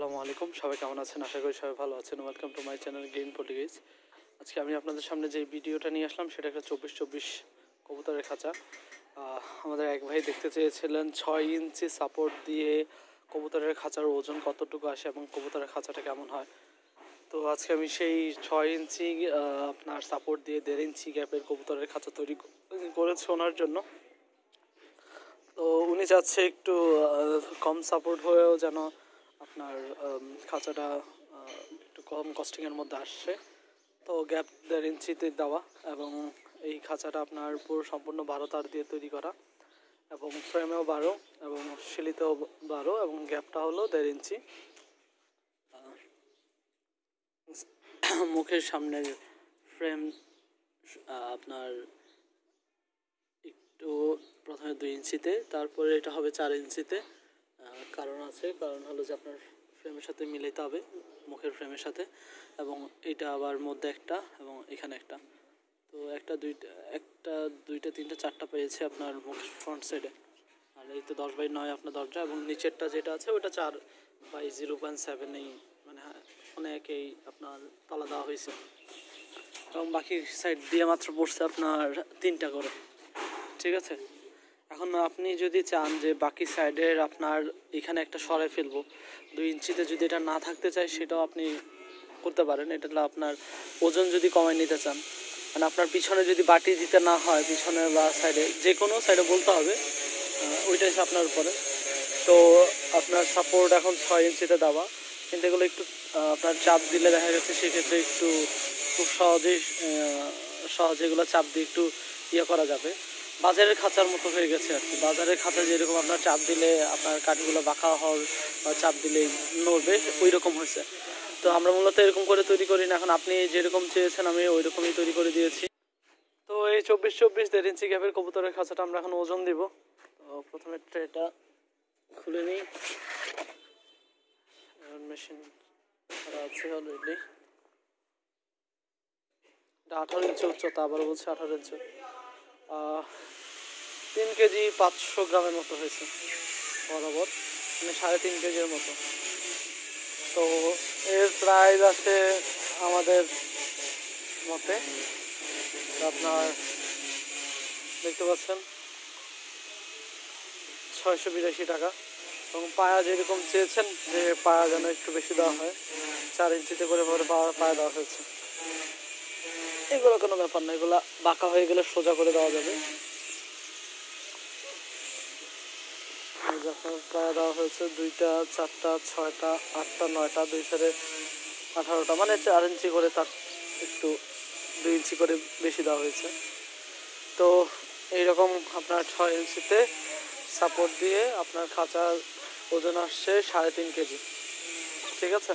আসসালামু আলাইকুম, সবাই কেমন আছেন? আশা করি সবাই ভালো আছেন। Welcome to my channel green Portuguese. আজকে আমি আপনাদের সামনে যে ভিডিওটা নিয়ে আসলাম সেটা একটা 24-24 কবুতরের খাঁচা। আমাদের এক ভাই দেখতে চেয়েছিলেন 6 ইঞ্চি সাপোর্ট দিয়ে কবুতরের খাঁচার ওজন কতটুকু আসে এবং কবুতরের খাঁচাটা কেমন হয়। তো আজকে আমি সেই 6 ইঞ্চি আপনার সাপোর্ট দিয়ে 1.5 ইঞ্চি গ্যাপের কবুতরের খাঁচা তৈরি করেছি ওনার জন্য। তো উনি চাচ্ছে একটু কম সাপোর্ট হয়েও যেন আপনার খাঁচাটা একটু কম কস্টিংয়ের মধ্যে আসছে। তো গ্যাপ 1.5 ইঞ্চিতে দেওয়া এবং এই খাঁচাটা আপনার পুরো সম্পূর্ণ 12 তার দিয়ে তৈরি করা এবং ফ্রেমেও 12 এবং শিলিতেও 12 এবং গ্যাপটা হলো 1.5 ইঞ্চি। মুখের সামনের ফ্রেম আপনার একটু প্রথমে 2 ইঞ্চিতে, তারপরে এটা হবে 4 ইঞ্চিতে। কারণ হলো যে আপনার ফ্রেমের সাথে মিলাইতে হবে, মুখের ফ্রেমের সাথে। এবং এটা আবার মধ্যে একটা এবং এখানে একটা, তো একটা দুইটা তিনটা চারটা পেয়েছে আপনার মুখের ফ্রন্ট সাইডে। আর এই তো 10/9 আপনার দরজা এবং নিচেরটা যেটা আছে ওটা 4/0.7 এই মানে অনেকেই আপনার তলা দেওয়া হয়েছে এবং বাকি সাইড দিয়ে মাত্র পড়ছে আপনার 3টা করে। ঠিক আছে, এখন আপনি যদি চান যে বাকি সাইডের আপনার এখানে একটা সরাই ফেলবো 2 ইঞ্চিতে, যদি এটা না থাকতে চাই সেটাও আপনি করতে পারেন। এটা আপনার ওজন যদি কমায় নিতে চান, মানে আপনার পিছনে যদি বাটি দিতে না হয়, পিছনে বা সাইডে যে কোনো সাইডে বলতে হবে, ওইটাই আপনার উপরে। তো আপনার সাপোর্ট এখন 6 ইঞ্চিতে দেওয়া, কিন্তু এগুলো একটু আপনার চাপ দিলে দেখা গেছে সেক্ষেত্রে একটু খুব সহজে এগুলো চাপ দিয়ে একটু করা যাবে। বাজারের খাঁচার মতো হয়ে গেছে আর কি। বাজারের খাঁচা যেরকম আপনার চাপ দিলে আপনার কাঠগুলো বাঁকা হওয়ার বা চাপ দিলে নড়বে, ওই রকম হয়েছে। তো আমরা মূলত এরকম করে তৈরি করি না। এখন আপনি যেরকম চেয়েছেন আমি ওই রকমই তৈরি করে দিয়েছি। তো এই 24-24 1.5 ইঞ্চি গ্যাপের কবুতরের খাঁচাটা আমরা এখন ওজন দিব। তো প্রথমে ট্রেটা খুলে নিই। মেশিন আছে অলরেডি। এটা 18 ইঞ্চি উচ্চতা, আবার বলছে 18 ইঞ্চি। 3 কেজি 500 গ্রামের মতো হয়েছে বরাবর, মানে 3.5 কেজির মতো। তো এর প্রাইস আছে আমাদের মতে আপনার দেখতে পাচ্ছেন 682 টাকা। এবং পায়া যেরকম চেয়েছেন যে পায়া যেন একটু বেশি দেওয়া হয়, 4 ইঞ্চিতে করে পরে পায়া দেওয়া হয়েছে। এগুলো কোনো ব্যাপার না, এগুলো বাঁকা হয়ে গেলে সোজা করে দেওয়া যাবে। যখন পায়া দেওয়া হয়েছে 2টা 4টা 6টা 8টা 9টা 2 সাইডে 18টা, মানে 4 ইঞ্চি করে, তার একটু 2 ইঞ্চি করে বেশি দেওয়া হয়েছে। তো এইরকম আপনার 6 ইঞ্চিতে সাপোর্ট দিয়ে আপনার খাঁচার ওজন আসছে 3.5 কেজি। ঠিক আছে,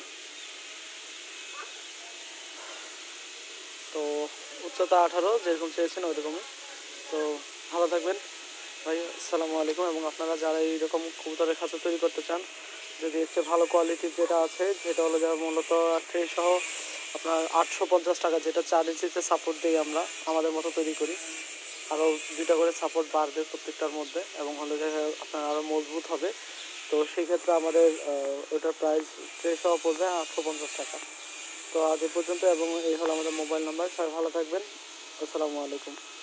তো উচ্চতা 18 যেরকম চেয়েছেন ওইরকমই। তো ভালো থাকবেন ভাই, আসসালামু আলাইকুম। এবং আপনারা যারা এইরকম কবুতরের খাঁচা তৈরি করতে চান, যদি একটু ভালো কোয়ালিটির যেটা আছে, যেটা হলো যারা মূলত ট্রে সহ আপনার 850 টাকা, যেটা 4 ইঞ্চিতে সাপোর্ট দিয়ে আমরা আমাদের মতো তৈরি করি। আরও 2টা করে সাপোর্ট বাড়বে প্রত্যেকটার মধ্যে এবং হলে যে আপনার আরও মজবুত হবে। তো সেই ক্ষেত্রে আমাদের ওটার প্রাইস ট্রে সহ পড়বে 850 টাকা। তো আজ এ পর্যন্ত, এবং এই হলো আমাদের মোবাইল নাম্বার। সবাই ভালো থাকবেন, আসসালামু আলাইকুম।